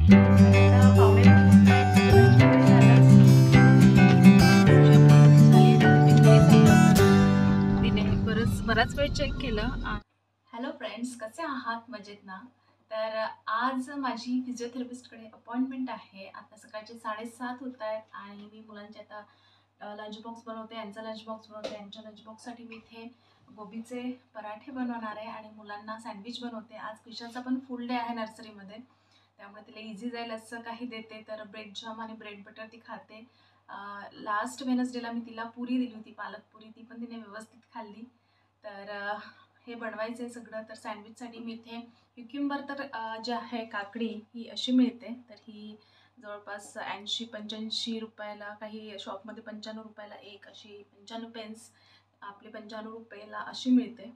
आता पावणे लंच वगैरे झालं. पूजा पण झाली. टिफिन घरी चाललं होतं. तिने बराच वेळ चेक केलं. हॅलो फ्रेंड्स, कसे आहात? मजेत ना? तर आज माझी फिजिओथेरपिस्टकडे अपॉइंटमेंट आहे. आता सकाळचे 7:30 होत आहेत आणि मी मुलांचे आता लंच बॉक्स बनवते. यांचा लंच बॉक्स बनवते. यांच्या लंच बॉक्ससाठी मी इथे गोबीचे पराठे बनवणार आहे आणि मुलांना सँडविच बनवते. आज क्रिशाचा पण फुल डे आहे नर्सरीमध्ये, त्यामुळे तिला इझी जाईल असं काही देते. तर ब्रेड जॅम आणि ब्रेड बटर ती खाते. लास्ट वेनसडेला मी तिला पुरी दिली होती, पालक पुरी. ती पण तिने व्यवस्थित खाल्ली. तर हे बनवायचं आहे सगळं. तर सँडविचसाठी मी इथे क्युक्युंबर तर जे आहे काकडी ही अशी मिळते. तर ही जवळपास 80-85 रुपयाला, काही शॉपमध्ये 95 रुपयाला एक, अशी 95 पेन्स आपले 95 रुपयाला अशी मिळते.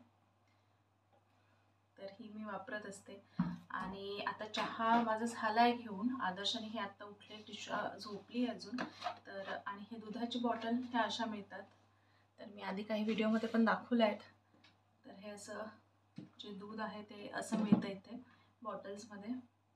तर ही मी वापरत असते. आणि आता चहा माझा झाला आहे घेऊन. आदर्शाने हे आत्ता उठले, टिशा झोपली अजून. तर आणि हे दुधाची बॉटल ह्या अशा मिळतात. तर मी आधी काही व्हिडिओमध्ये पण दाखवल्या आहेत. तर हे असं जे दूध आहे ते असं मिळतं इथे बॉटल्समध्ये.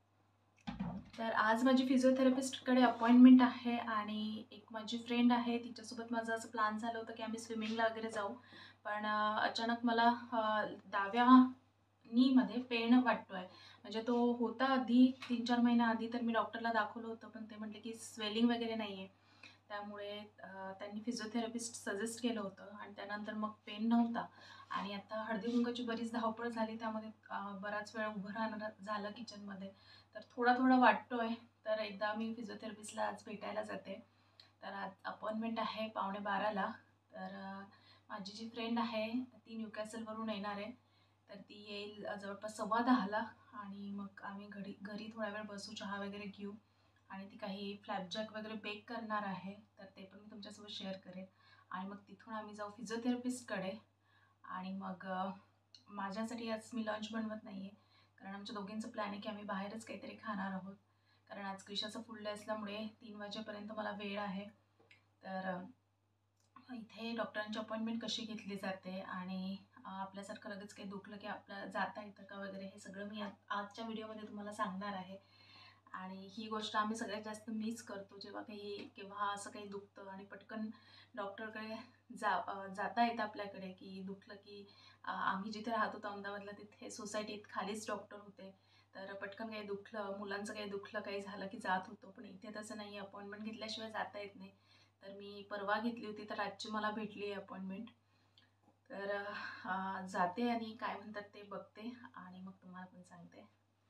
तर आज माझी फिजिओथेरपिस्टकडे अपॉइंटमेंट आहे आणि एक माझी फ्रेंड आहे, तिच्यासोबत माझं असं प्लॅन झालं होतं की आम्ही स्विमिंगला वगैरे जाऊ. पण अचानक मला डाव्या नीमध्ये पेन वाटतो आहे. म्हणजे तो होता आधी 3-4 महिन्याआधी. तर मी डॉक्टरला दाखवलं होतं, पण ते म्हटले की स्वेलिंग वगैरे नाही आहे. त्यामुळे त्यांनी फिजिओथेरपिस्ट सजेस्ट केलं होतं आणि त्यानंतर मग पेन नव्हता. आणि आता हळदीकुंकवाची बरीच धावपळ झाली, त्यामध्ये बराच वेळ उभं राहणं झालं किचनमध्ये. तर थोडा थोडा वाटतो आहे. तर एकदा मी फिजिओथेरपिस्टला आज भेटायला जाते. तर आज अपॉइंटमेंट आहे 11:15ला. तर माझी जी फ्रेंड आहे ती न्यूकॅसलवरून येणार आहे. तर ती येईल जवळपास 10:15ला. आणि मग आम्ही घरी थोडा वेळ बसू, चहा वगैरे घेऊ. आणि ती काही फ्लॅपजॅक वगैरे बेक करणार आहे, तर ते पण मी तुमच्यासोबत शेअर करेन. आणि मग तिथून आम्ही जाऊ फिजिओथेरपिस्टकडे. आणि मग माझ्यासाठी आज मी लंच बनवत नाही आहे, कारण आमच्या दोघींचं प्लॅन आहे की आम्ही बाहेरच काहीतरी खाणार आहोत. कारण आज क्रिशाचं फुल डे असल्यामुळे 3 वाजेपर्यंत मला वेळ आहे. तर इथे डॉक्टरांची अपॉइंटमेंट कशी घेतली जाते आणि आपल्यासारखं लगेच काही दुखलं की आपल्याला जाता येतं का वगैरे, हे सगळं मी आजच्या व्हिडिओमध्ये तुम्हाला सांगणार आहे. आणि ही गोष्ट आम्ही सगळ्यात जास्त मिस करतो, केव्हा असं काही दुखतं आणि पटकन डॉक्टरकडे जाता येतं आपल्याकडे. की दुखलं की आम्ही जिथे राहत होतो अहमदाबादला, तिथे सोसायटीत खालीच डॉक्टर होते. तर पटकन काही दुखलं, मुलांचं काही दुखलं, काही झालं की जात होतो. पण इथे तसं नाही, अपॉइंटमेंट घेतल्याशिवाय जाता येत नाही. तर मी परवा घेतली होती, तर आजची मला भेटली आहे अपॉइंटमेंट. तर जाते आणि काय म्हणतात ते बघते आणि मग तुम्हाला पण सांगते.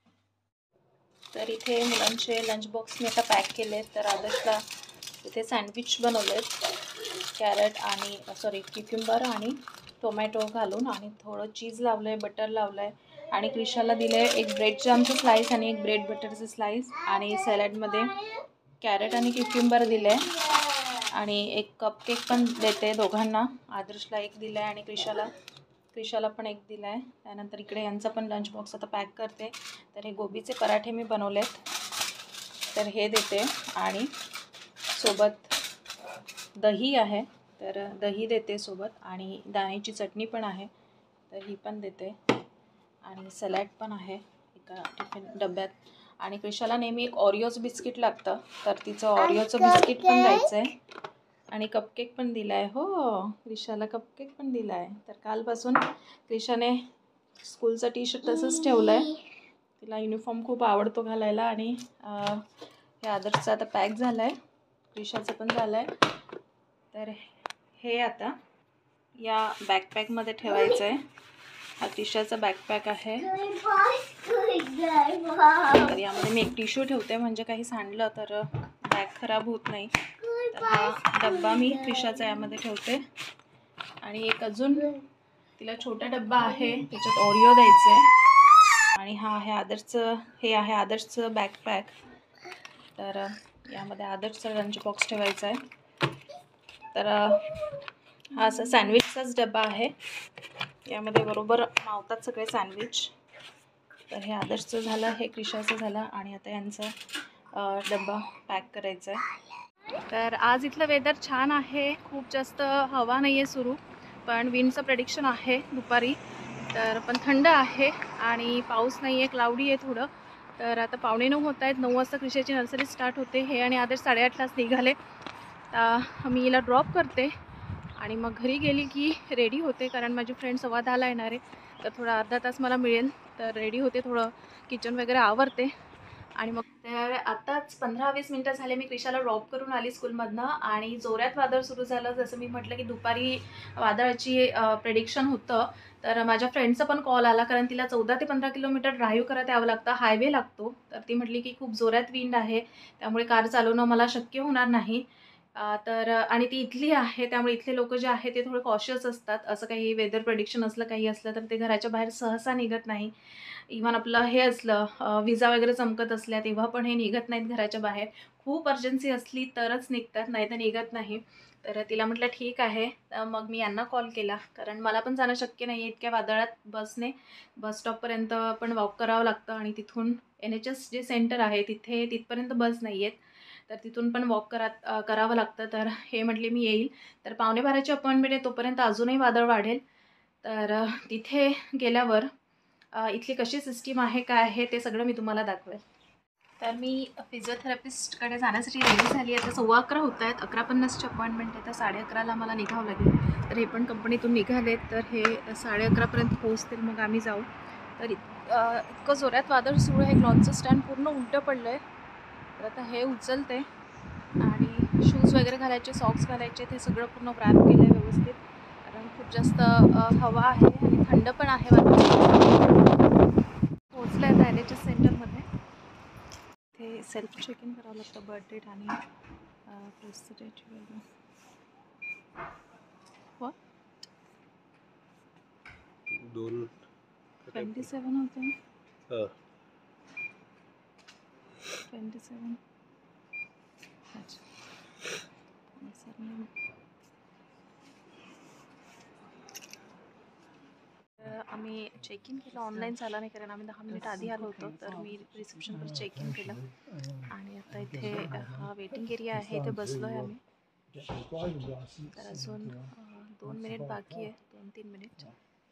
तर इथे मुलांचे लंच बॉक्स मी आता पॅक केले. तर आदर्शला इथे सँडविच बनवले आहेत, कॅरेट आणि क्युक्युंबर आणि टोमॅटो घालून, आणि थोडं चीज लावलं आहे, बटर लावलं आहे. आणि क्रिशाला दिलं आहे एक ब्रेड जॅमचं स्लाईस आणि एक ब्रेड बटरचं स्लाईस. आणि सॅलडमध्ये कॅरेट आणि क्युक्युंबर दिलं आहे. आणि एक कपकेक पण देते दोघांना. आदर्शला एक दिला आहे आणि क्रिशाला पण एक दिला आहे. त्यानंतर इकडे यांचा पण लंच बॉक्स आता पॅक करते. तर हे गोबीचे पराठे मी बनवलेत, तर हे देते. आणि सोबत दही आहे, तर दही देते सोबत. आणि दाण्याची चटणी पण आहे, तर ही पण देते. आणि सॅलड पण आहे एका टिफिन डब्यात. आणि क्रिशाला नेहमी एक ऑरिओचं बिस्किट लागतं, तर तिचं ऑरिओचं बिस्किट पण द्यायचं आहे. आणि कपकेक पण दिला आहे. हो, क्रिशाला कपकेक पण दिला आहे. तर कालपासून क्रिशाने स्कूलचं टी-शर्ट तसंच ठेवलं आहे. तिला युनिफॉर्म खूप आवडतो घालायला. आणि हे आदर्शचं आता पॅक झालं आहे, क्रिशाचं पण झालं आहे. तर हे आता या बॅकपॅकमध्ये ठेवायचं आहे. हा क्रिशाचा बॅकपॅक आहे. तर यामध्ये मी एक टिश्यू ठेवते, म्हणजे काही सांडलं तर बॅग खराब होत नाही. तर हा डब्बा मी क्रिशाचा यामध्ये ठेवते. आणि एक अजून तिला छोटा डब्बा आहे, त्याच्यात ओरिओ द्यायचं आहे. आणि हे आहे आदर्शचं बॅकपॅक. तर यामध्ये आदर्शचा लंच बॉक्स ठेवायचा आहे. तर हा असा सँडविचचाच डब्बा आहे, यामध्ये बरोबर मावतात सगळे सँडविच. तर हे आदर्शचं झालं, हे क्रिशाचं झालं. आणि आता यांचा डब्बा पॅक करायचा आहे. तर आज इथलं वेदर छान आहे, खूप जास्त हवा नाही आहे सुरू, पण विंडचं प्रेडिक्शन आहे दुपारी. तर पण थंड आहे आणि पाऊस नाही आहे, क्लाउडी आहे थोडं. तर आता 9:15 होत आहेत. 9 वाजता क्रिशाची नर्सरी स्टार्ट होते. हे आणि आदर्श 8:30लाच निघाले. मी हिला ड्रॉप करते आणि मग घरी गेली की रेडी होते, कारण माझी फ्रेंड 10:15ला येणार आहे. तर थोडा अर्धा तास मला मिळेल. तर रेडी होते, थोडं किचन वगैरे आवरते आणि मग तर आत्ताच 15-20 मिनटं झाले मी क्रिशाला ड्रॉप करून आली स्कूलमधनं आणि जोरात वादळ सुरू झालं. जसं मी म्हटलं की दुपारी वादळाची प्रेडिक्शन होतं. तर माझ्या फ्रेंडचा पण कॉल आला, कारण तिला 14 ते 15 किलोमीटर ड्राईव्ह करत यावं लागतं, हायवे लागतो. तर ती म्हटली की खूप जोरात विंड आहे, त्यामुळे कार चालवणं मला शक्य होणार नाही. आणि ती इथली आहे, त्यामुळे इथले लोक जे आहेत ते थोडे कॉशियस असतात. असं काही वेदर प्रेडिक्शन असलं काही असलं तर ते घराच्या बाहेर सहसा निघत नाही. इव्हन आपलं हे असलं विजा वगैरे चमकत असल्या तेव्हा पण हे निघत नाहीत घराच्या बाहेर. खूप अर्जन्सी असली तरच निघतात, नाही तर निघत नाही. तर तिला म्हटलं ठीक आहे. मग मी यांना कॉल केला, कारण मला पण जाणं शक्य नाही आहे इतक्या वादळात बसने. बस स्टॉपपर्यंत पण वॉक करावं लागतं आणि तिथून NHS जे सेंटर आहे तिथपर्यंत बस नाही आहेत. तर तिथून पण वॉक करावं लागतं. तर हे म्हटले मी येईल. तर 11:45ची अपॉइंटमेंट आहे, तोपर्यंत अजूनही वादळ वाढेल. तर तिथे गेल्यावर इथली कशी सिस्टीम आहे, काय आहे ते सगळं मी तुम्हाला दाखवेल. तर मी फिजिओथेरपिस्टकडे जाण्यासाठी रेडी झाली आहे. आता 11:15 होत आहेत. 11:50ची अपॉइंटमेंट आहे, तर 11:30ला मला निघावं लागेल. तर हे पण कंपनीतून निघालेत, तर हे 11:30पर्यंत पोहोचतील, मग आम्ही जाऊ. तर इतकं जोरात वादळ सुरू आहे, क्लॉथचं स्टँड पूर्ण उलटं पडलं आहे. तर आता हे उचलते आणि शूज वगैरे घालायचे, सॉक्स घालायचे, ते सगळं पूर्ण रॅप केलं आहे व्यवस्थित, कारण खूप जास्त हवा आहे आणि थंड पण आहे वातावरण. पोहोचलं आहे आता NHS सेंटरमध्ये. ते सेल्फ चेक इन करावं लागतं, बर्थ डेट आणि पोस्ट डेट वगैरे. हो 27 होते. 27. अच्छा आम्ही चेक इन केलं. ऑनलाईन झाला नाही, कारण आम्ही 10 मिनिट आधी आलो होतो. तर मी रिसेप्शनवर चेक इन केलं आणि आता इथे हा वेटिंग एरिया आहे, इथे बसलो आहे आम्ही. तर अजून 2 मिनिट बाकी आहे, 2-3 मिनिट.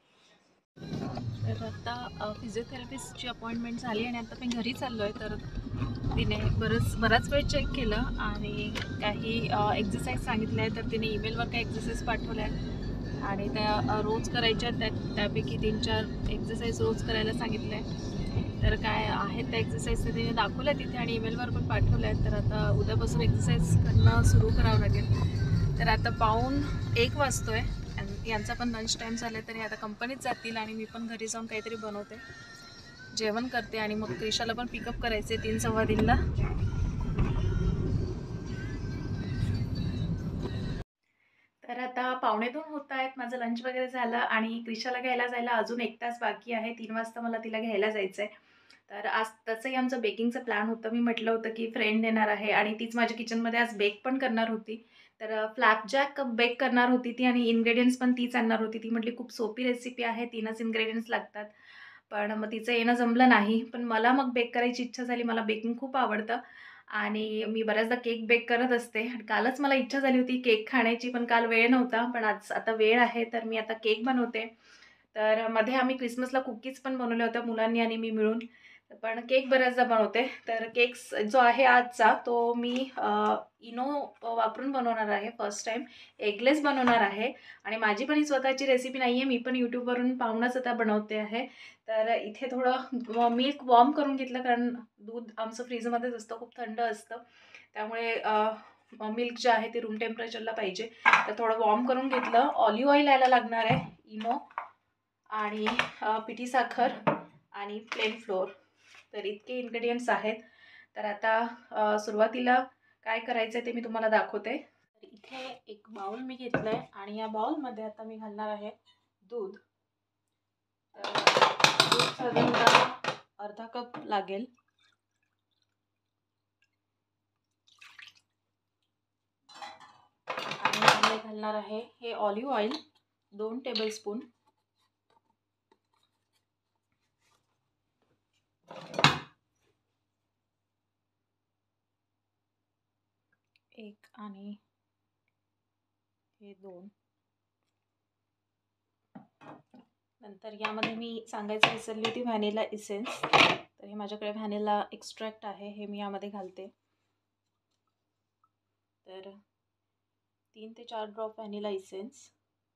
तर आता फिजिओथेरपिस्टची अपॉइंटमेंट झाली आणि आता मी घरी चाललो आहे. तर तिने बराच वेळ चेक केलं आणि काही एक्झरसाईज सांगितल्या आहे. तर तिने ईमेलवर काही एक्झरसाईज पाठवल्या आहे आणि त्या रोज करायच्या. त्यापैकी 3-4 एक्झरसाईज रोज करायला सांगितलं आहे. तर काय आहेत त्या एक्झरसाईज तिने दाखवल्या तिथे आणि ईमेलवर पण पाठवल्या आहेत. तर आता उद्यापासून एक्झरसाईज करणं सुरू करावं लागेल. तर आता 12:45 वाजतो आहे. यांचा पण लंच टाईम झाला आहे, तरी आता कंपनीत जातील आणि मी पण घरी जाऊन काहीतरी बनवते, जेवण करते आणि मग क्रिशाला पण पिकअप करायचे 3-3:15ला. तर आता 1:45 होत आहेत. माझं लंच वगैरे झालं आणि क्रिशाला घ्यायला जायला अजून 1 तास बाकी आहे. 3 वाजता मला तिला घ्यायला जायचं आहे. तर आज तसंही आमचं बेकिंगचं प्लॅन होतं. मी म्हटलं होतं की फ्रेंड येणार आहे आणि तीच माझ्या किचनमध्ये आज बेक पण करणार होती. तर फ्लॅपजॅक बेक करणार होती ती आणि इन्ग्रेडियंट्स पण तीच आणणार होती. ती म्हटली खूप सोपी रेसिपी आहे, 3च इन्ग्रेडियंट्स लागतात. पण मग तिचं येणं जमलं नाही. पण मला मग बेक करायची इच्छा झाली. मला बेकिंग खूप आवडतं आणि मी बऱ्याचदा केक बेक करत असते. कालच मला इच्छा झाली होती केक खाण्याची, पण काल वेळ नव्हता. पण आज आता वेळ आहे, तर मी आता केक बनवते. तर मध्ये आम्ही क्रिसमसला कुकीज पण बनवल्या होत्या मुलांनी आणि मी मिळून. पण केक बऱ्याचदा बनवते. तर केक्स जो आहे आजचा तो मी इनो वापरून बनवणार आहे. फर्स्ट टाईम एगलेस बनवणार आहे आणि माझी पण ही स्वतःची रेसिपी नाही आहे. मी पण यूट्यूबवरून पाहूनच आता बनवते आहे. तर इथे थोडं मिल्क वॉर्म करून घेतलं, कारण दूध आमचं फ्रीजमध्येच असतं, खूप थंड असतं. त्यामुळे मिल्क जे आहे ते रूम टेम्परेचरला पाहिजे. तर थोडं वॉर्म करून घेतलं. ऑलिव्ह ऑइल यायला लागणार आहे, इनो आणि पिठी साखर आणि प्लेन फ्लोअर. तर इतके इन्ग्रेडियंट्स आहेत. तर आता सुरुवातीला काय करायचं आहे ते मी तुम्हाला दाखवते. तर इथे एक बाउल मी घेतलं आहे आणि या बाउलमध्ये आता मी घालणार आहे दूध. तर दूध साधारणतः अर्धा कप लागेल. आणि यामध्ये घालणार आहे हे ऑलिव्ह ऑइल 2 टेबलस्पून. एक आणि हे 2. नंतर यामध्ये मी सांगायचं विसरली होती व्हॅनिला इसेन्स. तर हे माझ्याकडे व्हॅनिला एक्स्ट्रॅक्ट आहे, हे मी यामध्ये घालते. तर 3 ते 4 ड्रॉप व्हॅनिला इसेन्स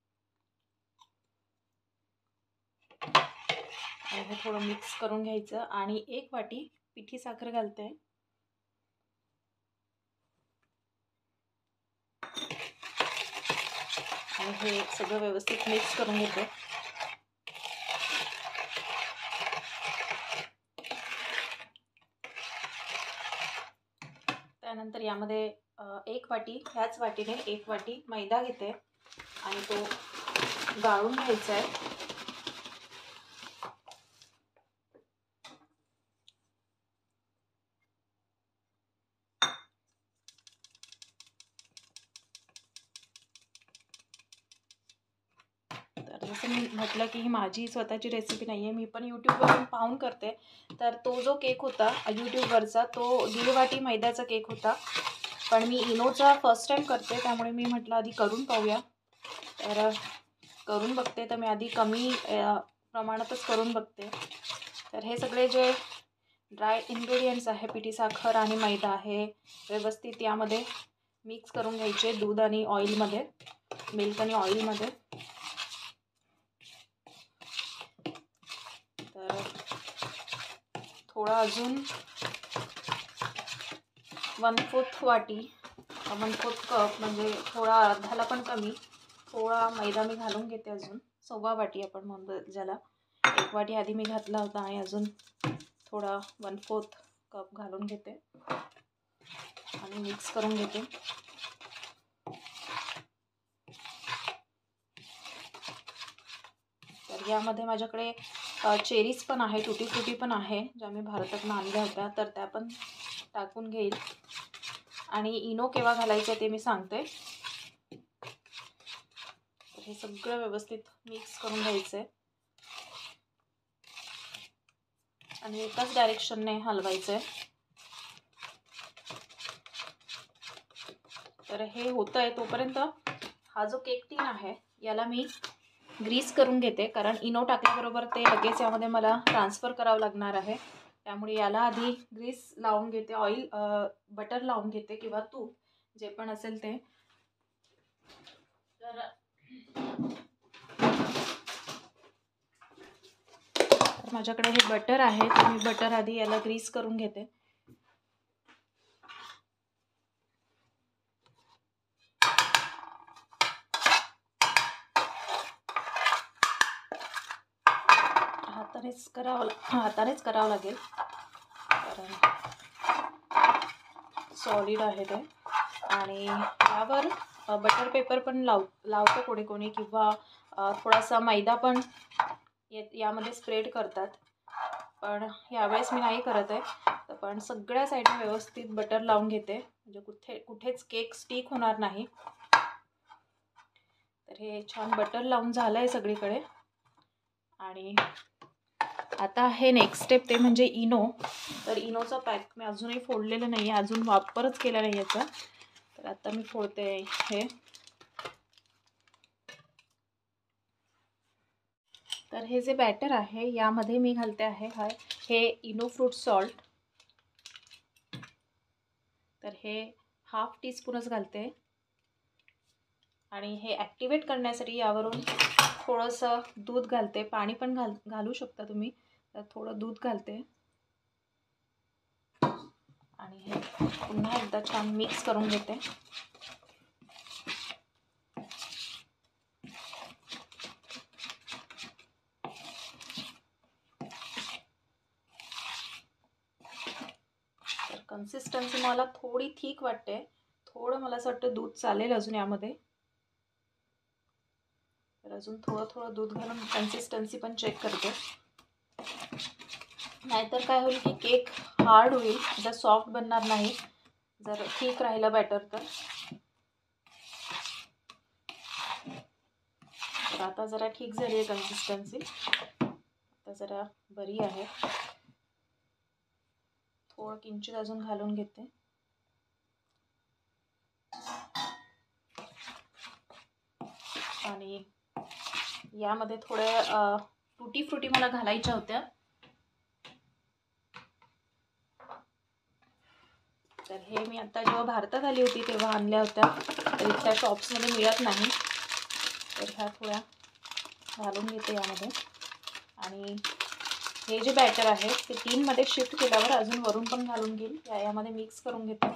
आणि हे थोडं मिक्स करून घ्यायचं. आणि 1 वाटी पिठी साखर घालते. आणि हे सगळं व्यवस्थित मिक्स करून घेते. त्यानंतर यामध्ये 1 वाटी, ह्याच वाटीने 1 वाटी मैदा घेते आणि तो गाळून घ्यायचा आहे. तर जसं मी म्हटलं की ही माझी स्वतःची रेसिपी नाही आहे, मी पण यूट्यूबवरून पाहून करते. तर तो जो केक होता यूट्यूबवरचा, तो 1.5 वाटी मैद्याचा केक होता. पण मी इनोचा फर्स्ट टाईम करते, त्यामुळे मी म्हटलं आधी करून पाहूया. तर करून बघते. तर मी आधी कमी प्रमाणातच करून बघते. तर हे सगळे जे ड्राय इन्ग्रेडियंट्स आहे, पिठी साखर आणि मैदा, हे व्यवस्थित यामध्ये मिक्स करून घ्यायचे दूध आणि ऑइलमध्ये, मिल्क आणि ऑइलमध्ये. तर थोडा अजून 1/4 वाटी, 1/4 कप, म्हणजे थोडा अर्धाला पण कमी, थोडा मैदा मी घालून घेते. अजून 1/4 वाटी आपण म्हणतो ज्याला. 1 वाटी आधी मी घातला होता आणि अजून थोडा 1/4 कप घालून घेते आणि मिक्स करून घेते. तर यामध्ये माझ्याकडे चेरीज पण आहे, टुटी फ्रुटी पण आहे, ज्या मी भारतातून आणल्या होत्या. तर त्या पण टाकून घेईल. आणि इनो केव्हा घालायचं ते मी सांगते. तर हे सगळं व्यवस्थित मिक्स करून घ्यायचं आहे आणि एकाच डायरेक्शनने हलवायचं आहे. तर हे होतं आहे तोपर्यंत हा जो केक टीन आहे याला मी ग्रीस करून घेते, कारण इनो टाकल्याबरोबर ते लगेच यामध्ये मला ट्रान्सफर करावं लागणार आहे. त्यामुळे याला आधी ग्रीस लावून घेते, ऑइल बटर लावून घेते किंवा तूप जे पण असेल ते. तर माझ्याकडे हे बटर आहे, तर मी बटर आधी याला ग्रीस करून घेते. हातानेच करावं लागेल, कारण सॉलिड आहे ते. आणि यावर बटर पेपर पण लावतो कोणी कोणी, किंवा थोडासा मैदा पण यामध्ये स्प्रेड करतात. पण यावेळेस मी नाही करत आहे. पण सगळ्या साईडने व्यवस्थित बटर लावून घेते, म्हणजे कुठेच केक स्टिक होणार नाही. तर हे छान बटर लावून झालं आहे सगळीकडे. आणि आता हे नेक्स्ट स्टेप, ते म्हणजे इनो. तर इनोचा पॅक मी अजूनही फोडलेलं नाही आहे, अजून वापरच केला नाही याचा. तर आता मी फोडते हे. तर हे जे बॅटर आहे यामध्ये मी घालते आहे हे इनो फ्रूट सॉल्ट. तर हे 1/2 टीस्पूनच घालते. आणि हे ॲक्टिवेट करण्यासाठी यावरून थोडंसं दूध घालते. पाणी पण घालू शकता तुम्ही. तर थोडं दूध घालते आणि हे पुन्हा एकदा छान मिक्स करून घेते. तर कन्सिस्टन्सी मला थोडी थिक वाटते, थोडं मला असं वाटतं दूध चालेल अजून यामध्ये. तर अजून थोडं दूध घालून कन्सिस्टन्सी पण चेक करते. नाहीतर काय होईल की केक हार्ड होईल, जर सॉफ्ट बनणार नाही जर ठीक राहिलं बॅटर तर. तर आता जरा ठीक झाली आहे कन्सिस्टन्सी, आता जरा बरी आहे. थोडं किंचित अजून घालून घेते. आणि यामध्ये थोड्या टुटी फ्रुटी मला घालायच्या होत्या. तर हे मी आता जेव्हा भारतात आली होती तेव्हा आणल्या होत्या, तर इथल्या शॉप्समध्ये मिळत नाही. तर ह्या थोड्या घालून घेते यामध्ये. आणि हे जे बॅटर आहे ते टीनमध्ये शिफ्ट केल्यावर अजून वरून पण घालून घेईल. यामध्ये मिक्स करून घेते.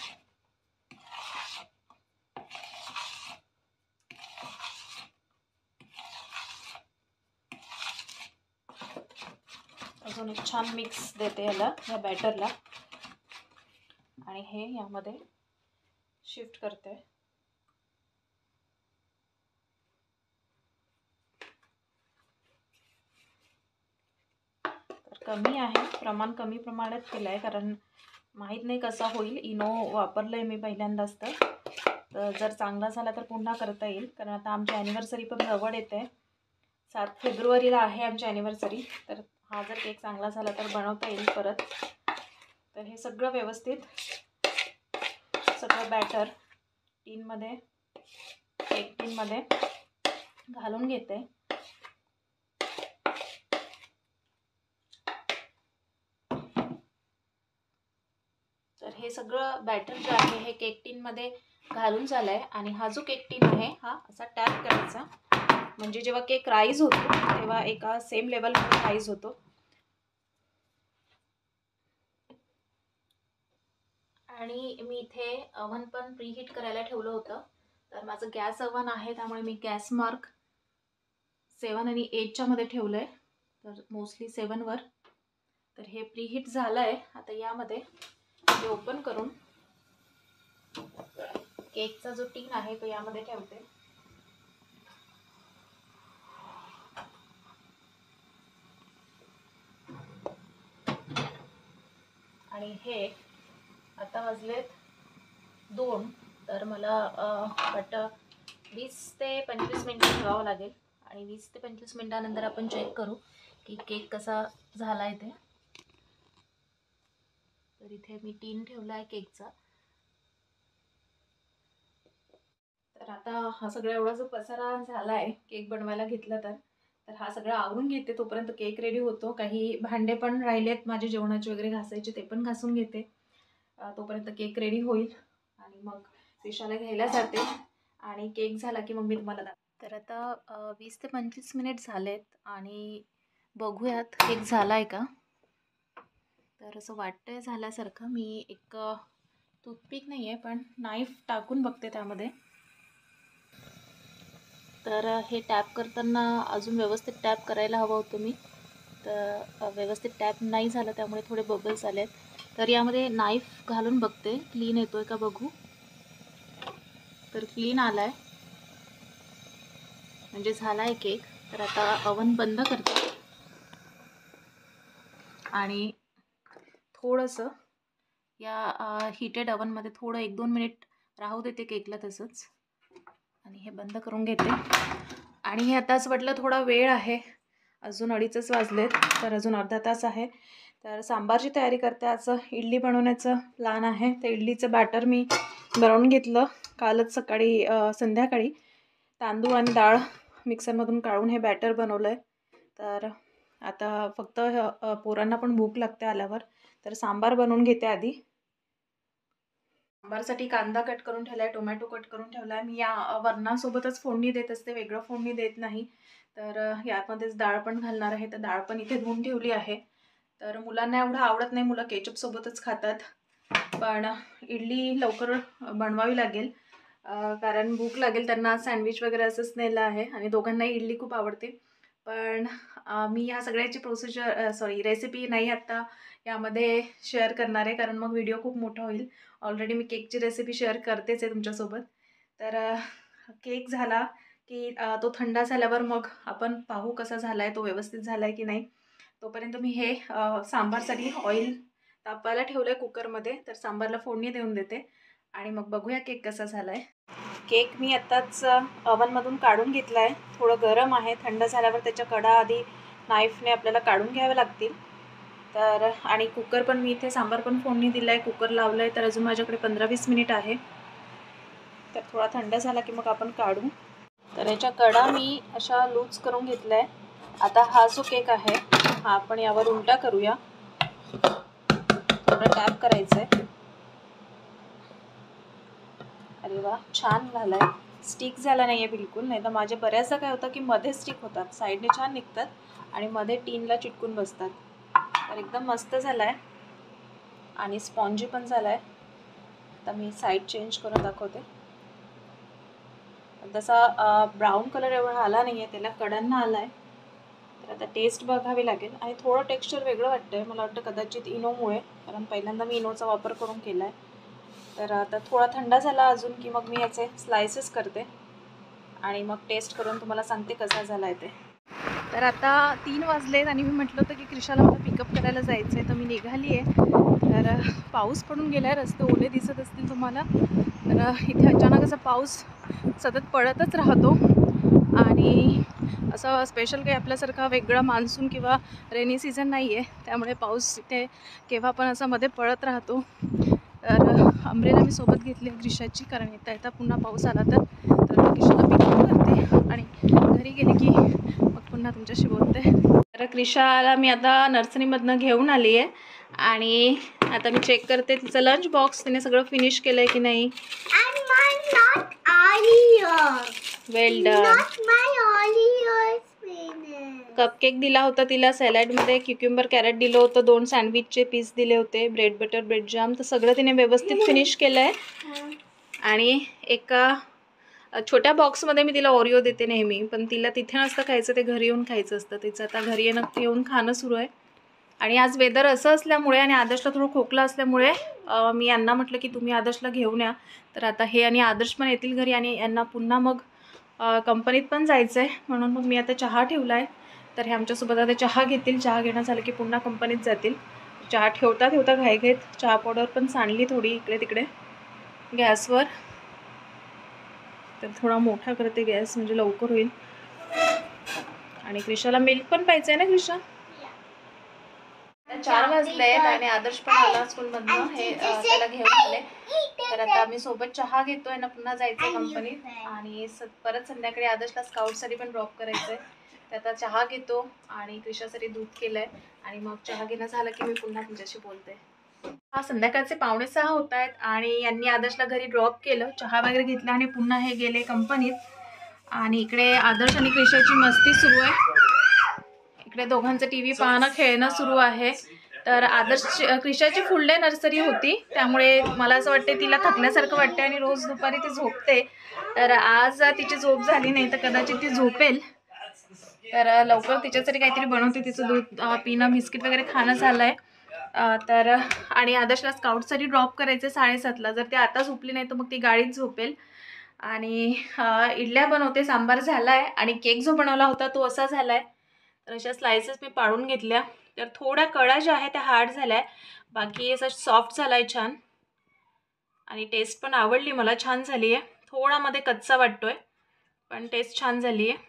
अजून एक छान मिक्स देते याला, या बॅटरला, आणि हे यामध्ये शिफ्ट करते. तर कमी आहे, प्रमाण कमी प्रमाणात केलं आहे, कारण माहीत नाही कसा होईल. इनो वापरलं आहे मी पहिल्यांदाच. तर जर चांगला झाला तर पुन्हा करता येईल, कारण आता आमची ॲनिव्हर्सरी पण जवळ येते. 7 फेब्रुवारीला आहे आमची ॲनिव्हर्सरी. तर हा जर केक चांगला झाला तर बनवता येईल परत. तर हे सगळं व्यवस्थित सगळं बॅटर टीनमध्ये, केक टीनमध्ये घालून घेते. तर हे सगळं बॅटर जे आहे हे केक टीनमध्ये घालून झालं आहे. आणि हा जो केक टीन आहे हा असा टॅप करायचा, म्हणजे जेव्हा केक राईज होतो तेव्हा एका सेम लेवलमध्ये राईज होतो. आणि मी इथे अव्हन पण प्रीहीट करायला ठेवलं होतं. तर माझं गॅस अव्हन आहे, त्यामुळे मी गॅस मार्क 7 आणि 8च्या मध्ये ठेवलं आहे. तर मोस्टली 7वर. तर हे प्रीहीट झालं आहे. आता यामध्ये हे ओपन करून केकचा जो टीन आहे तो यामध्ये ठेवते. आणि हे आता वाजलेत 2. तर मला वाटतं 20 ते 25 मिनिटं ठेवावं लागेल. आणि 20 ते 25 मिनिटानंतर आपण चेक करू की केक कसा झाला आहे ते. तर इथे मी टीन ठेवला आहे केकचा. तर आता हा सगळा एवढा जो पसारा झाला आहे केक बनवायला घेतला तर हा सगळा आवरून घेते. तोपर्यंत केक रेडी होतो. काही भांडे पण राहिलेत माझे जेवणाचे वगैरे घासायचे, ते पण घासून घेते. तोपर्यंत केक रेडी होईल आणि मग विशाला घ्यायला जाते. आणि केक झाला की मग मी तुम्हाला दाखवते. तर आता 20 ते 25 मिनिट झालेत आणि बघूयात केक झाला आहे का. तर असं वाटतंय झाल्यासारखं. मी एक टूथपिक नाही आहे पण नाईफ टाकून बघते त्यामध्ये. तर हे टॅप करताना अजून व्यवस्थित टॅप करायला हवं होतं मी. तर व्यवस्थित टॅप नाही झालं, त्यामुळे थोडे बबल्स आलेत. तर यामध्ये नाईफ घालून बघते क्लीन येतोय का बघू. तर क्लीन आला आहे, म्हणजे झाला आहे केक. तर आता अव्हन बंद करते आणि थोडंसं या हीटेड अव्हनमध्ये थोडं 1-2 मिनिट राहू देते केकला तसंच. आणि हे बंद करून घेते. आणि हे आता असं वाटलं थोडा वेळ आहे, अजून 2:30 वाजलेत, तर अजून अर्धा तास आहे. तर सांबारची तयारी करते. आज इडली बनवण्याचं प्लॅन आहे. तर इडलीचं बॅटर मी बनवून घेतलं कालच सकाळी, संध्याकाळी. तांदूळ आणि डाळ मिक्सरमधून काढून हे बॅटर बनवलं आहे. तर आता फक्त पोरांना पण भूक लागते आल्यावर, तर सांबार बनवून घेते आधी. सांबारसाठी कांदा कट करून ठेवला आहे, टोमॅटो कट करून ठेवला आहे. मी या वरणासोबतच फोडणी देत असते, वेगळं फोडणी देत नाही. तर यामध्येच डाळ पण घालणार आहे. तर डाळ पण इथे धुवून ठेवली आहे. तर मुलांना एवढं आवडत नाही, मुलं केचपसोबतच खातात. पण इडली लवकर बनवावी लागेल, कारण भूक लागेल त्यांना. सँडविच वगैरे असंच नेलं आहे आणि दोघांनाही इडली खूप आवडते. पण मी ह्या सगळ्याची रेसिपी नाही आत्ता यामध्ये शेअर करणार आहे, कारण मग व्हिडिओ खूप मोठा होईल. ऑलरेडी मी केकची रेसिपी शेअर करतेच आहे तुमच्यासोबत. तर केक झाला की तो थंड झाल्यावर मग आपण पाहू कसा झाला आहे, तो व्यवस्थित झाला आहे की नाही. तोपर्यंत मी हे सांबारसाठी ऑइल तापायला ठेवलं आहे कुकरमध्ये. तर सांबारला फोडणी देऊन देते आणि मग बघूया केक कसा झाला आहे. केक मी आत्ताच अव्हनमधून काढून घेतला आहे. थोडं गरम आहे. थंड झाल्यावर त्याच्या कडा आधी नाईफने आपल्याला काढून घ्याव्या लागतील. तर आणि कुकर पण मी इथे सांबार पण फोडणी दिला आहे, कुकर लावलं आहे. तर अजून माझ्याकडे 15-20 मिनिट आहे. तर थोडा थंड झाला की मग आपण काढू. तर याच्या कडा मी अशा लूज करून घेतल्या आहे. आता हा जो केक आहे हा आपण यावर उलटा करूया. थोडं टॅप करायचं आहे. अरे वा, छान झाला आहे. स्टिक झाला नाही आहे बिलकुल, नाही तर माझे बऱ्याचदा काय होतं की मध्ये स्टिक होतात, साईडने छान निघतात आणि मध्ये टीनला चिटकून बसतात. तर एकदम मस्त झाला आहे आणि स्पॉन्जी पण झाला आहे. आता मी साईड चेंज करून दाखवते. तसा ब्राऊन कलर एवढा आला नाही आहे, त्याला कडांना आला आहे. तर आता टेस्ट बघावी लागेल आणि थोडं टेक्स्चर वेगळं वाटतं आहे. मला वाटतं कदाचित इनोमुळे, कारण पहिल्यांदा मी इनोचा वापर करून केला आहे. तर आता थोडा थंड झाला अजून की मग मी याचे स्लायसेस करते आणि मग टेस्ट करून तुम्हाला सांगते कसा झाला आहे ते. तर आता 3 वाजलेत आणि मी म्हटलं होतं की क्रिशाला मला पिकअप करायला जायचं आहे, तर मी निघाली आहे. तर पाऊस पडून गेला आहे, रस्ते ओले दिसत असतील तुम्हाला. तर इथे अचानक असा पाऊस सतत पडतच राहतो आणि असं स्पेशल काही आपल्यासारखा वेगळा मान्सून किंवा रेनी सीझन नाही आहे, त्यामुळे पाऊस इथे केव्हा पण असं मध्ये पडत राहतो. तर अम्ब्रेला मी सोबत घेतली आहे क्रिशाची, कारण येता येता पुन्हा पाऊस आला तर क्रिशाला पिकअप करते आणि घरी गेले की मग पुन्हा तुमच्याशी बोलते. तर क्रिशाला मी आता नर्सरीमधनं घेऊन आली आहे आणि आता मी चेक करते तिचं लंच बॉक्स तिने सगळं फिनिश केलं आहे की नाही. वेल डन. कपकेक दिला होता तिला, सॅलडमध्ये क्युक्युंबर कॅरेट दिलं होतं, 2 सँडविचचे पीस दिले होते, ब्रेड बटर ब्रेड जाम, तर सगळं तिने व्यवस्थित फिनिश केलं आहे. आणि एका छोट्या बॉक्समध्ये मी तिला ओरिओ देते नेहमी, पण तिला तिथे नसतं खायचं, ते घरी येऊन खायचं असतं. तिचं आता घरी येऊन खाणं सुरू आहे. आणि आज वेदर असं असल्यामुळे आणि आदर्शला थोडं खोकला असल्यामुळे मी यांना म्हटलं की तुम्ही आदर्शला घेऊन या. तर आता हे आणि आदर्श पण येतील घरी आणि यांना पुन्हा मग कंपनीत पण जायचं आहे, म्हणून मग मी आता चहा ठेवला आहे. तर हे आमच्यासोबत आता चहा घेतील. चहा घेणं झालं की पुन्हा कंपनीत जातील. चहा ठेवता ठेवता घाईघाईत चहा पावडर पण सांडली थोडी इकडे तिकडे गॅसवर. तर थोडा मोठा करते गॅस, म्हणजे लवकर होईल. आणि क्रिशाला मिल्क पण पाहिजे आहे ना क्रिशा. 4 वाजले आहेत आणि आदर्श पण आला स्कूलमधनं, हे त्याला घेऊन आले. तर आता आम्ही सोबत चहा घेतोय ना, पुन्हा जायचं कंपनीत आणि परत संध्याकाळी आदर्शला स्काउटसाठी पण ड्रॉप करायचं आहे. तर आता चहा घेतो आणि क्रिशासाठी दूध केलं आहे आणि मग चहा घेणं झालं की मी पुन्हा तुमच्याशी बोलते. हा संध्याकाळचे 5:45 होत आहेत आणि यांनी आदर्शला घरी ड्रॉप केलं, चहा वगैरे घेतला आणि पुन्हा हे गेले कंपनीत. आणि इकडे आदर्श आणि क्रिशाची मस्ती सुरू आहे. इकडे दोघांचं टीव्ही पाहणं खेळणं सुरू आहे. तर आदर्श क्रिशाची फुल डे नर्सरी होती, त्यामुळे मला असं वाटते तिला थकल्यासारखं वाटते आणि रोज दुपारी ती झोपते. तर आज तिची झोप झाली नाही, तर कदाचित ती झोपेल. तर लवकर तिच्यासाठी काहीतरी बनवते. तिचं दूध पिणं बिस्किट वगैरे खाणं झालं आहे. तर आणि आदर्शला स्काउटसाठी ड्रॉप करायचं 7:30ला. जर ती आता झोपली नाही तर मग ती गाडीत झोपेल. आणि इडल्या बनवते, सांबार झाला आहे आणि केक जो बनवला होता तो असा झाला आहे. तर अशा स्लायसेस मी पाडून घेतल्या. तर थोड्या कडा ज्या आहेत त्या हार्ड झाल्या आहे, बाकी असं सॉफ्ट झाला आहे छान. आणि टेस्ट पण आवडली मला, छान झाली आहे. थोडा मध्ये कच्चा वाटतोय पण टेस्ट छान झाली आहे.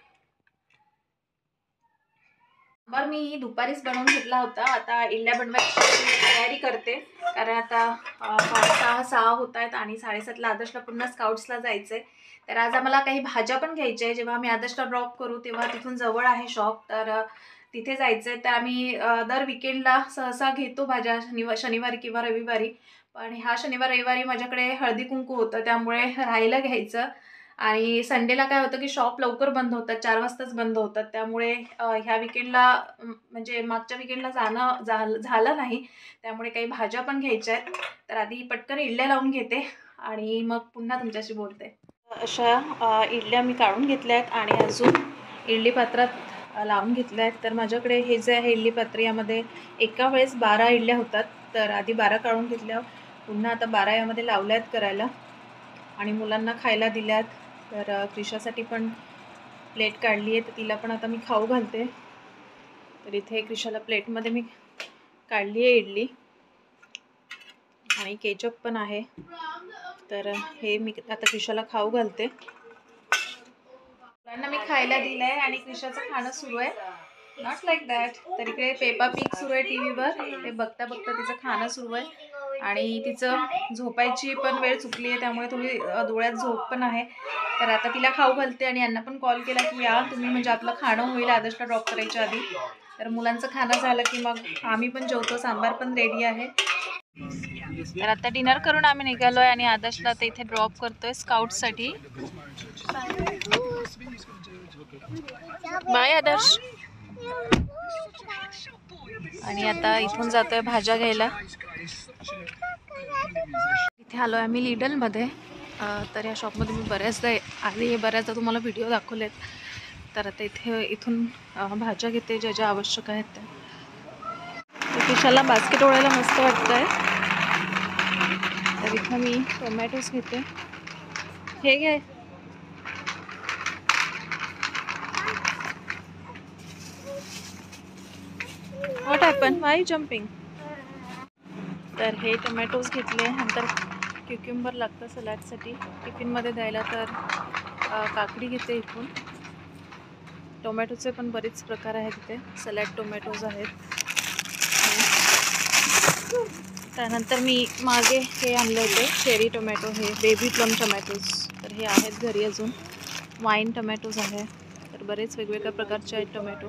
सांबार मी दुपारीच बनवून घेतला होता. आता इडल्या बनवायची तयारी करते, कारण आता 5:30 होत आहेत आणि 7:30ला आदर्शला पुन्हा स्काउट्सला जायचं आहे. तर आज आम्हाला काही भाज्या पण घ्यायच्या आहे. जेव्हा आम्ही आदर्शला ड्रॉप करू तेव्हा तिथून जवळ आहे शॉप, तर तिथे जायचं आहे. तर आम्ही दर विकेंडला सहसा घेतो भाज्या, शनिवारी किंवा रविवारी. पण ह्या शनिवार रविवारी माझ्याकडे हळदी कुंकू होतं, त्यामुळे राहिलं घ्यायचं. आणि संडेला काय होतं की शॉप लवकर बंद होतात, 4 वाजताच बंद होतात. त्यामुळे ह्या विकेंडला म्हणजे मागच्या विकेंडला जाणं झालं नाही, त्यामुळे काही भाज्या पण घ्यायच्या आहेत. तर आधी पटकन इडल्या लावून घेते आणि मग पुन्हा तुमच्याशी बोलते. अशा इडल्या मी काढून घेतल्या आहेत आणि अजून इडली पात्रात लावून घेतल्या आहेत. तर माझ्याकडे हे जे आहे इडली पात्र, यामध्ये एका वेळेस 12 इडल्या होतात. तर आधी 12 काढून घेतल्या, पुन्हा आता 12 यामध्ये लावल्या आहेत करायला आणि मुलांना खायला दिल्यात. तर क्रिशासाठी पण प्लेट काढली आहे, तर तिला पण आता मी खाऊ घालते. तर इथे क्रिशाला प्लेटमध्ये मी काढली आहे इडली आणि केचप पण आहे. तर हे मी आता क्रिशाला खाऊ घालते. मुलांना मी खायला दिलं आहे आणि क्रिशाचं खाणं सुरू आहे, नॉट लाईक दॅट. तर इकडे पेपा पिग सुरू आहे टीव्हीवर, ते बघता बघता तिचं खाणं सुरू आहे. आणि तिचं झोपायची पण वेळ चुकली आहे, त्यामुळे थोडी डोळ्यात झोप पण आहे. तर आता तिला खाऊ घालते आणि यांना पण कॉल केला की या तुम्ही, म्हणजे आपलं खाणं होईल आदर्शला ड्रॉप करायच्या आधी. तर मुलांचं खाणं झालं की मग आम्ही पण जेवतो. सांबार पण रेडी आहे. तर आता डिनर करून आम्ही निघालोय आणि आदर्शला आता इथे ड्रॉप करतोय स्काउटसाठी. बाय आदर्श. आणि आता इथून जातोय भाज्या घ्यायला. इथे आलोय आम्ही लिडलमध्ये. तर या शॉपमध्ये मी बऱ्याचदा आधी बऱ्याचदा तुम्हाला व्हिडिओ दाखवलेत. तर आता इथून भाज्या घेते ज्या ज्या आवश्यक आहेत त्या. किशाला बास्केट ओढायला मस्त वाटतंय. तर इथं मी टोमॅटोज घेते. हे घे. What happen, why jumping. तर हे टोमॅटोज घेतले. नंतर क्युक्युंबर लागतं सलाडसाठी टिफिनमध्ये द्यायला. तर काकडी घेते इथून. टोमॅटोचे पण बरेच प्रकार आहेत इथे. सलाड टोमॅटोज आहेत. त्यानंतर मी मागे हे आणले होते चेरी टोमॅटो, हे बेबी प्लम टोमॅटोज. तर हे आहेत घरी अजून. वाईन टोमॅटोज आहे. तर बरेच वेगवेगळ्या प्रकारचे आहेत टोमॅटो.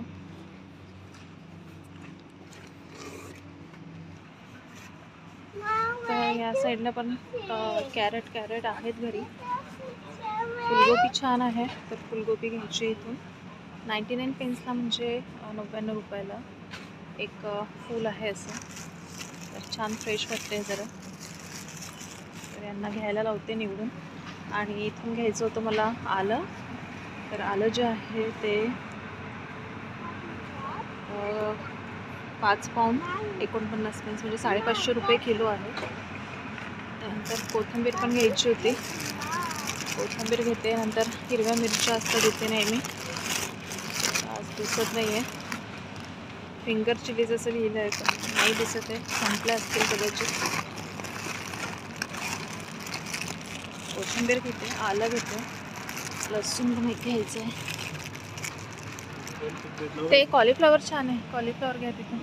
तर या साईडला पण कॅरेट आहेत घरी. फुलगोबी छान आहे. तर फुलगोबी घ्यायची इथून 99 पेन्सला, म्हणजे 99 रुपयाला एक फूल आहे असं. तर छान फ्रेश वाटते जरा. तर यांना घ्यायला लावते निवडून. आणि इथून घ्यायचं होतं मला आलं. तर आलं जे आहे ते 5 पाऊंड 49 पेन्स, म्हणजे 550 रुपये किलो आहे. त्यानंतर कोथिंबीर पण घ्यायची होती. कोथिंबीर घेते. नंतर हिरव्या मिरच्या असतात इथे नेहमी. आज दिसत नाही आहे. फिंगर चिलीज असं लिहिलं आहे पण नाही दिसत आहे. संपल्या असतील कदाचित. कोथिंबीर घेते. आलं घेते. लसूण पण एक घ्यायचं आहे. ते कॉलीफ्लॉवर छान आहे. कॉलीफ्लॉवर घ्या तिथून.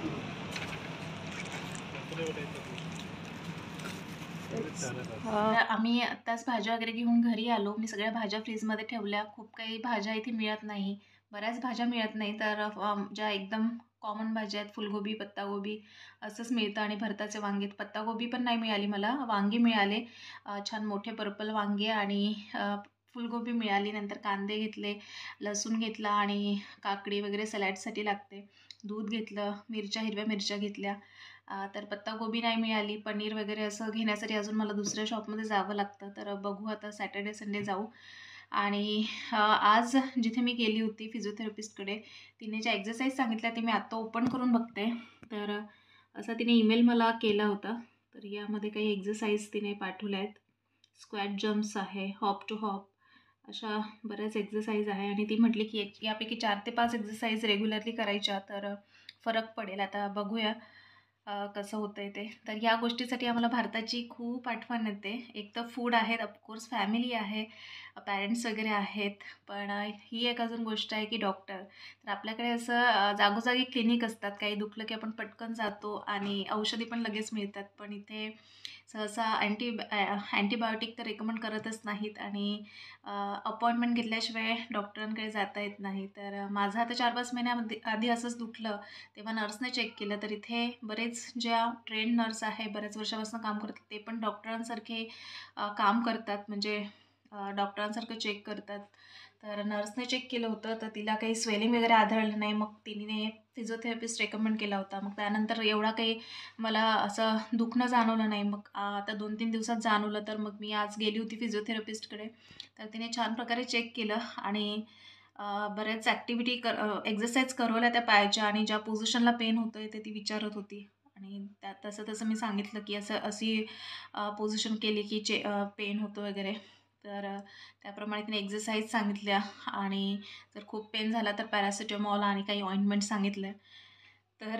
आम्ही आत्ताच भाज्या वगैरे घेऊन घरी आलो. मी सगळ्या भाज्या फ्रीजमध्ये ठेवल्या. खूप काही भाज्या इथे मिळत नाही. बऱ्याच भाज्या मिळत नाही. तर ज्या एकदम कॉमन भाज्या आहेत, फुलगोबी, पत्तागोबी असंच मिळतं. आणि भरताचे वांगे. पत्तागोबी पण नाही मिळाली मला. वांगी मिळाले छान मोठे पर्पल वांगे. आणि फुलगोबी मिळाली. नंतर कांदे घेतले, लसूण घेतला आणि काकडी वगैरे सॅलॅडसाठी लागते. दूध घेतलं, हिरव्या मिरच्या घेतल्या. तर पत्तागोबी नाही मिळाली. पनीर वगैरे असं घेण्यासाठी अजून मला दुसऱ्या शॉपमध्ये जावं लागतं. तर बघू आता सॅटर्डे संडे जाऊ. आणि आज जिथे मी गेली होती फिजिओथेरपिस्टकडे, तिने ज्या एक्झरसाईज सांगितल्या ते मी आत्ता ओपन करून बघते. तर असा तिने ईमेल मला केला होता. तर यामध्ये काही एक्झरसाईज तिने पाठवल्या आहेत. स्क्वॅट जम्प्स आहे, हॉप टू हॉप, अशा बऱ्याच एक्झरसाईज आहे. आणि ती म्हटली की यापैकी 4 ते 5 एक्झरसाईज रेग्युलरली करायच्या तर फरक पडेल. आता बघूया कसं होतं आहे ते. तर या गोष्टीसाठी आम्हाला भारताची खूप आठवण येते. एक तर फूड आहेत, ऑफकोर्स फॅमिली आहे, पॅरेंट्स वगैरे आहेत. पण ही एक अजून गोष्ट आहे की डॉक्टर. तर आपल्याकडे असं जागोजागी क्लिनिक असतात. काही दुखलं की आपण पटकन जातो आणि औषधी पण लगेच मिळतात. पण इथे सहसा अँटीबायोटिक तर रेकमेंड करतच नाहीत. आणि अपॉइंटमेंट घेतल्याशिवाय डॉक्टरांकडे जाता येत नाही. तर माझं आता 4-5 महिन्यामध्ये आधी असंच दुखलं, तेव्हा नर्सने चेक केलं. तर इथे बरेच ज्या ट्रेंड नर्स आहे, बऱ्याच वर्षापासून काम करतात, ते पण डॉक्टरांसारखे काम करतात. म्हणजे डॉक्टरांसारखं चेक करतात. तर नर्सने चेक केलं होतं, तर तिला काही स्वेलिंग वगैरे आढळलं नाही. मग तिने फिजिओथेरपिस्ट रेकमेंड केला होता. मग त्यानंतर एवढा काही मला असं दुखणं जाणवलं नाही. मग आता 2-3 दिवसात जाणवलं. तर मग मी आज गेली होती फिजिओथेरपिस्टकडे. तर तिने छान प्रकारे चेक केलं आणि बऱ्याच ॲक्टिव्हिटी एक्झरसाईज करवल्या त्या पायाच्या. आणि ज्या पोझिशनला पेन होतं आहे ते ती विचारत होती. आणि तसं मी सांगितलं की अशी पोझिशन केली की पेन होतं वगैरे. तर त्याप्रमाणे तिने एक्झरसाईज सांगितल्या. आणि जर खूप पेन झाला तर पॅरासिटामॉल आणि काही ऑइंटमेंट सांगितलं. तर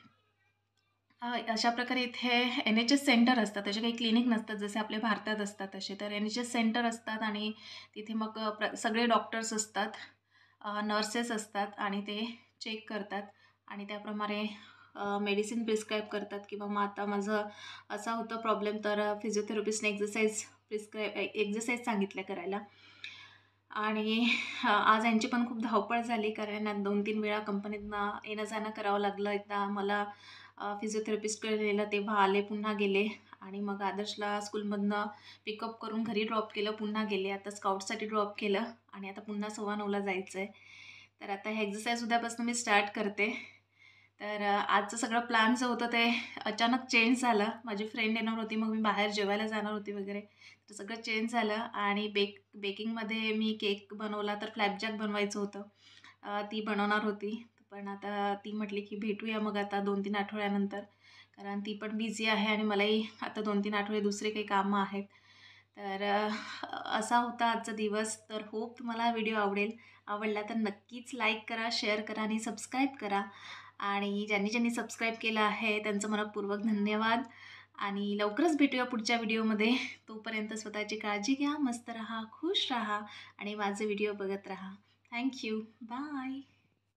अशा प्रकारे इथे NHS सेंटर असतात. तसे काही क्लिनिक नसतात जसे आपल्या भारतात असतात तसे. तर NHS सेंटर असतात आणि तिथे मग सगळे डॉक्टर्स असतात, नर्सेस असतात आणि ते चेक करतात आणि त्याप्रमाणे मेडिसिन प्रिस्क्राईब करतात. किंवा मग आता माझं असा होता प्रॉब्लेम, तर फिजिओथेरपिस्टने एक्झरसाईज सांगितल्या करायला. आणि आज यांची पण खूप धावपळ झाली, कारण 2-3 वेळा कंपनीतनं येणं जाणं करावं लागलं. एकदा मला फिजिओथेरपिस्टकडे नेलं तेव्हा आले, पुन्हा गेले आणि मग आदर्शला स्कूलमधनं पिकअप करून घरी ड्रॉप केलं, पुन्हा गेले. आता स्काउटसाठी ड्रॉप केलं आणि आता पुन्हा 9:15ला जायचं आहे. तर आता हे एक्झरसाईज उद्यापासून मी स्टार्ट करते. तर आजचं सगळं प्लॅन जो होतं ते अचानक चेंज झालं. माझी फ्रेंड येणार होती, मग मी बाहेर जेवायला जाणार होती वगैरे. तर सगळं चेंज झालं आणि बेकिंगमध्ये मी केक बनवला, तर फ्लॅपजॅक बनवायचं होतं. ती बनवणार होती. पण आता ती म्हटली की भेटूया मग आता 2-3 आठवड्यानंतर. कारण ती पण बिझी आहे आणि मलाही आता 2-3 आठवडे दुसरे काही कामं आहेत. तर असा होता आजचा दिवस. तर होप तुम्हाला हा व्हिडिओ आवडला तर नक्कीच लाईक करा, शेअर करा आणि सबस्क्राईब करा. आणि ज्यांनी सबस्क्राईब केलं आहे त्यांचं मनःपूर्वक धन्यवाद. आणि लवकरच भेटूया पुढच्या व्हिडिओमध्ये. तोपर्यंत स्वतःची काळजी घ्या, मस्त राहा, खुश राहा आणि माझे व्हिडिओ बघत राहा. थँक्यू. बाय.